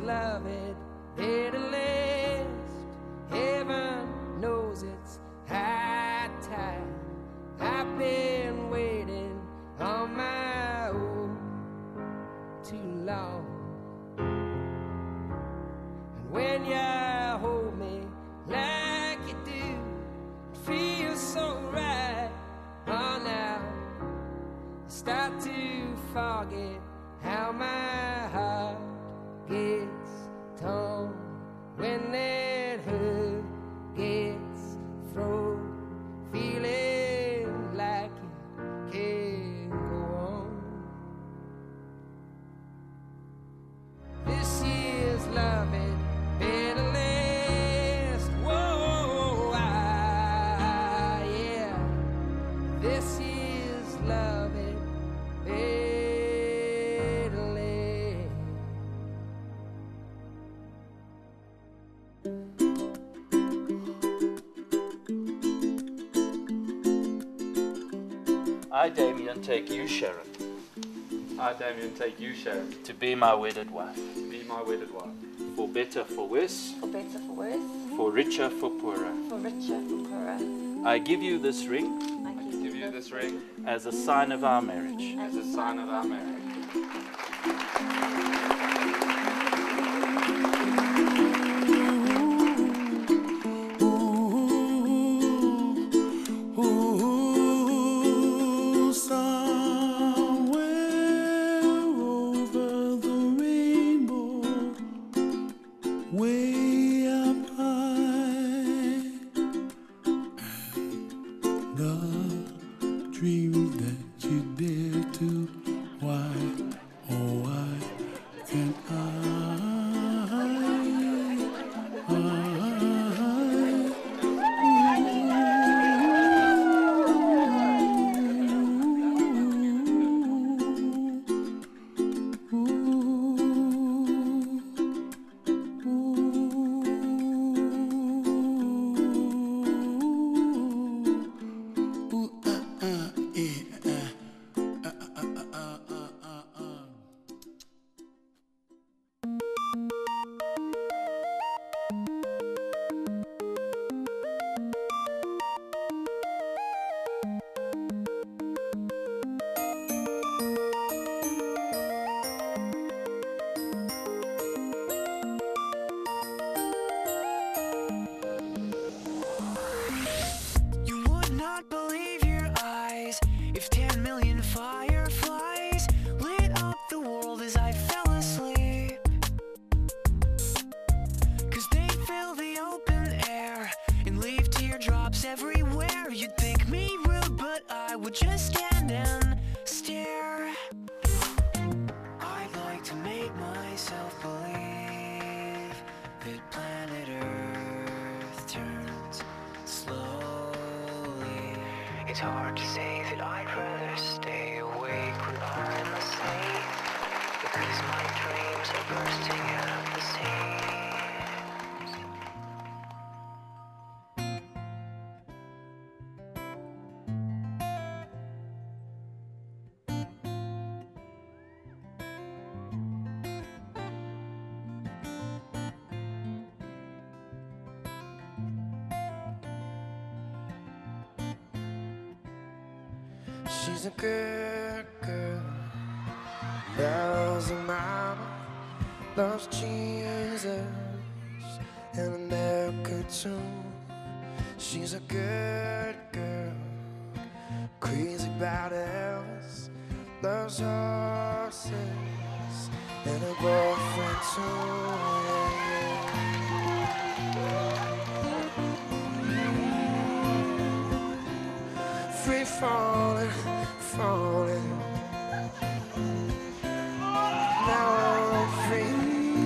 love it better last. Heaven knows it's high time. I've been waiting on my own too long. And when you hold me like you do, it feels so right. Oh, now I start to forget how my heart gets torn when that hurt gets thrown, feeling like it can't go on. This year's love it better last. Whoa, yeah. This year's love it better last. I, Damien, take you, Sharon, I, Damien, take you, Sharon, to be my wedded wife. to be my wedded wife. For better, for worse, For better, for worse, for richer, for poorer. for richer, for poorer. I give you this ring I Give you this ring as a sign of our marriage. as a sign of our marriage. Ooh, somewhere over the rainbow, way up high, the dreams that you dare to, why, oh why can't You would not believe your eyes if 10 million fireflies lit up the world as I fell asleep. 'Cause they fill the open air and leave teardrops everywhere. You'd think me rude, but I would just stand and stare. I'd like to make myself believe that planet Earth turns slowly. It's hard to say that I'd rather stay awake when I'm asleep, because my dreams are bursting at the seams. She's a good girl, loves her mama, loves Jesus and America too. She's a good girl, crazy about Elvis, loves horses and her boyfriend too. Free falling, falling. Now I'm free,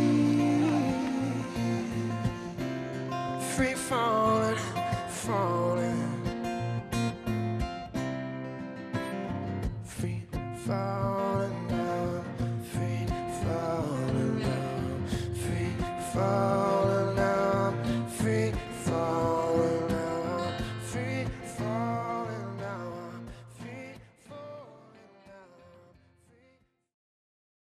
free falling, falling. Free falling now, free falling now, free falling.